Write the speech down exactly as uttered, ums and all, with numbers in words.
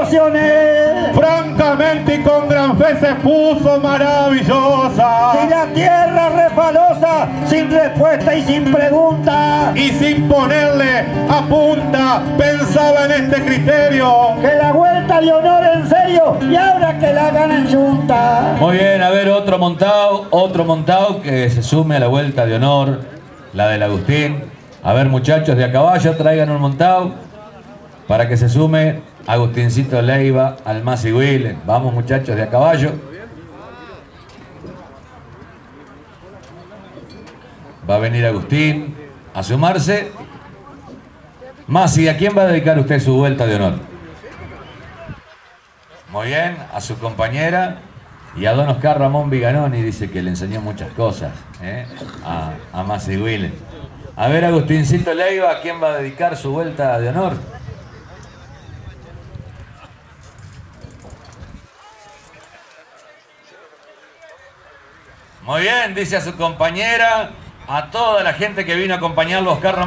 emocioné. Francamente y con gran fe se puso maravillosa. Si la tierra refalosa, sin respuesta y sin pregunta, Y sin ponerle a punta, pensaba en este criterio. que la vuelta de honor en serio y ahora que la hagan en yunta. Muy bien, a ver, otro montado, otro montado que se sume a la vuelta de honor, la del Agustín. A ver, muchachos de a caballo, traigan un montado para que se sume Agustincito Leiva al Masi Will. Vamos, muchachos de a caballo. Va a venir Agustín a sumarse. Masi, ¿a quién va a dedicar usted su vuelta de honor? Muy bien, a su compañera y a don Oscar Ramón Viganoni, dice que le enseñó muchas cosas ¿eh? a, a Masi Will. A ver, Agustincito Leiva, ¿a quién va a dedicar su vuelta de honor? Muy bien, dice a su compañera, a toda la gente que vino a acompañarlo, Oscar Ramón.